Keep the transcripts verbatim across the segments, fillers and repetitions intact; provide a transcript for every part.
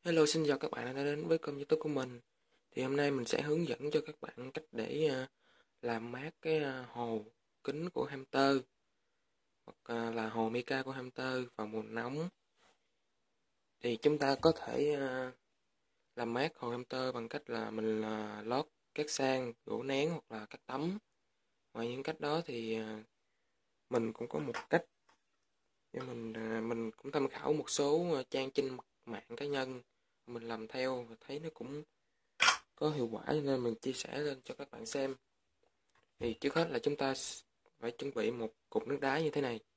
Hello, xin chào các bạn đã đến với kênh YouTube của mình. Thì hôm nay mình sẽ hướng dẫn cho các bạn cách để à, làm mát cái à, hồ kính của hamster hoặc à, là hồ mica của hamster vào mùa nóng. Thì chúng ta có thể à, làm mát hồ hamster bằng cách là mình à, lót cát sand, gỗ nén hoặc là cát tấm. Ngoài những cách đó thì à, mình cũng có một cách để mình à, mình cũng tham khảo một số à, trang trên mạng cá nhân, mình làm theo và thấy nó cũng có hiệu quả nên mình chia sẻ lên cho các bạn xem. Thì trước hết là chúng ta phải chuẩn bị một cục nước đá như thế này.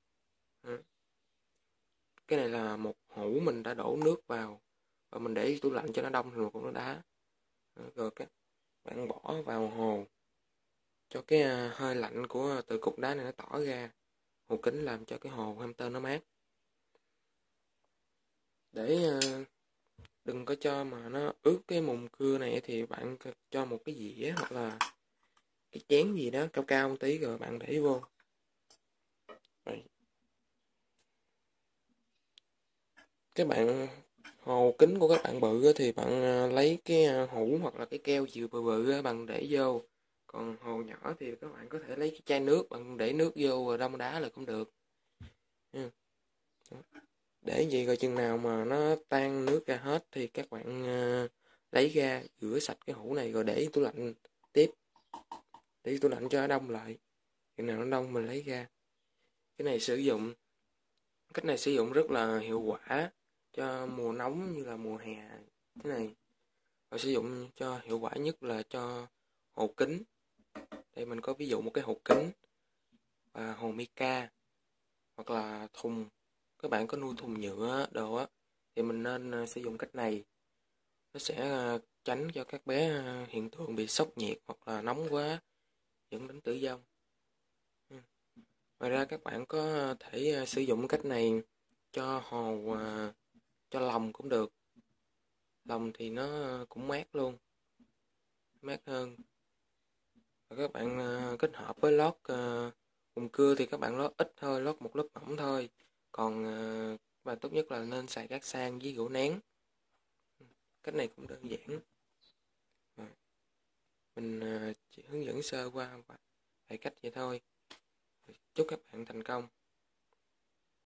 Cái này là một hũ mình đã đổ nước vào và mình để tủ lạnh cho nó đông thành một cục nước đá. Rồi các bạn bỏ vào hồ cho cái à, hơi lạnh của từ cục đá này nó tỏ ra hồ kính, làm cho cái hồ hamster nó mát. Để à, đừng có cho mà nó ướt cái mùn cưa này thì bạn cho một cái dĩa hoặc là cái chén gì đó cao cao một tí rồi bạn để vô. Rồi các bạn hồ kính của các bạn bự thì bạn à, lấy cái à, hũ hoặc là cái keo dừa bự bự bạn để vô. Còn hồ nhỏ thì các bạn có thể lấy cái chai nước bạn để nước vô rồi đong đá là cũng được. Để gì rồi chừng nào mà nó tan nước ra hết thì các bạn à, lấy ra rửa sạch cái hũ này rồi để tủ lạnh tiếp, để tủ lạnh cho nó đông lại. Chừng nào nó đông mình lấy ra. Cái này sử dụng cách này sử dụng rất là hiệu quả cho mùa nóng như là mùa hè thế này. Và sử dụng cho hiệu quả nhất là cho hồ kính. Đây mình có ví dụ một cái hồ kính và hồ mica hoặc là thùng. Các bạn có nuôi thùng nhựa đồ á thì mình nên uh, sử dụng cách này. Nó sẽ uh, tránh cho các bé uh, hiện tượng bị sốc nhiệt hoặc là nóng quá dẫn đến tử vong. Ngoài ra các bạn có thể uh, sử dụng cách này cho hồ uh, cho lòng cũng được. Lòng thì nó cũng mát luôn, mát hơn. Và các bạn uh, kết hợp với lót uh, vùng cưa thì các bạn lót ít thôi, lót một lớp mỏng thôi. Còn uh, bạn tốt nhất là nên xài cát sand với gỗ nén. Cách này cũng đơn giản. Rồi. Mình uh, chỉ hướng dẫn sơ qua vài cách vậy thôi. Chúc các bạn thành công.